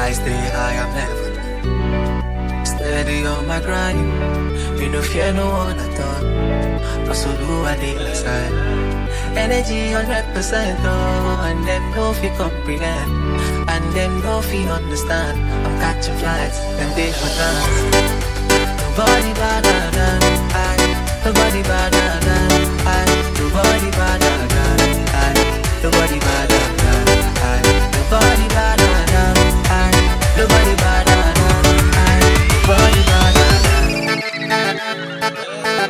I stay high, I'm never low. Steady on my grind. You no fear no one at all. Also do I dey inside. Energy 100%, oh, and them no fi comprehend, and them no fi understand. I'm catching flights, them day for dance. Nobody better than I. Nobody better than I. Nobody better than I. Nobody better than I. Nobody better than I. Nobody better than I. Nobody better than I.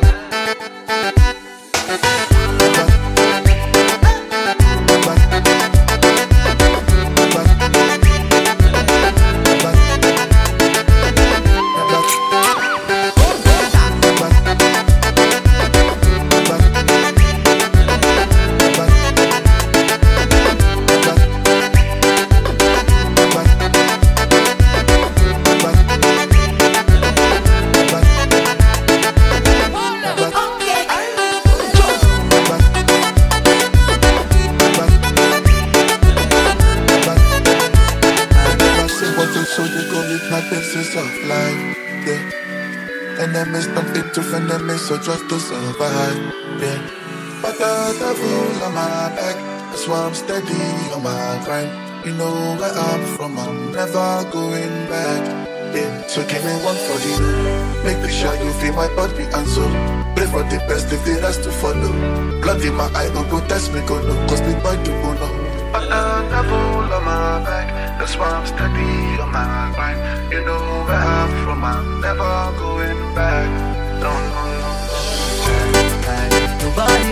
So just to survive, yeah. But the devil on my back, that's why I'm steady on my grind. You know where I'm from, I'm never going back, yeah. So give me one for the road. Make sure you feel my body and soul. Pray for the best if the rest to follow. Blood in my eye, don't go test me, go no, cause me boy do go no. But the devil on my back, that's why I'm steady on my grind. You know where I'm from, I'm never going back. No, no, no. Nobody